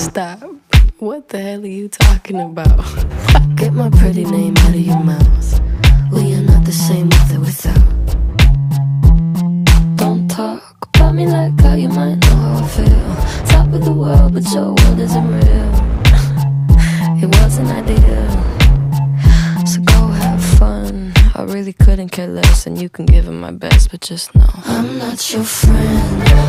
Stop. What the hell are you talking about? Get my pretty name out of your mouth. We are not the same with or without. Don't talk about me like how you might know how I feel. Top of the world, but your world isn't real. It wasn't ideal. So go have fun. I really couldn't care less, and you can give it my best, but just know I'm not your friend.